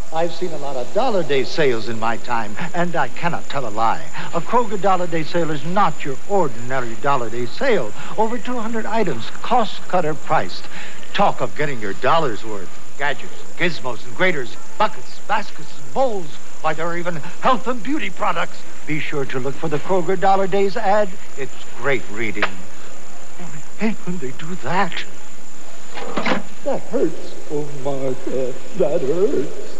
I've seen a lot of Dollar Day sales in my time, and I cannot tell a lie. A Kroger Dollar Day sale is not your ordinary Dollar Day sale. Over 200 items, cost-cutter priced. Talk of getting your dollar's worth. Gadgets, gizmos, and graters, buckets, baskets, and bowls. Why, there are even health and beauty products. Be sure to look for the Kroger Dollar Days ad. It's great reading. I hate when they do that. That hurts. Oh, Martha, that hurts.